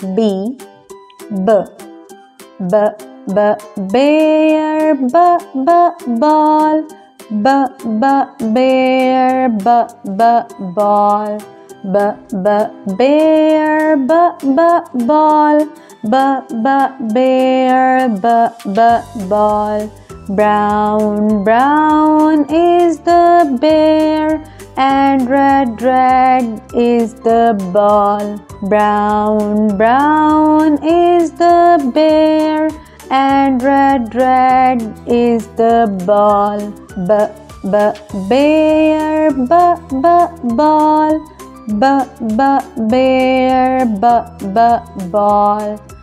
B, B, B, B, bear, B, B, ball, B, B, bear, B, B, ball, B, B, bear, B, B, ball, B, B, bear, B, B, ball. Brown, brown is the bear, and red, red is the ball. Brown, brown is the bear, and red, red is the ball. B, B, bear, B, B, ball, B, B, bear, B, B, ball.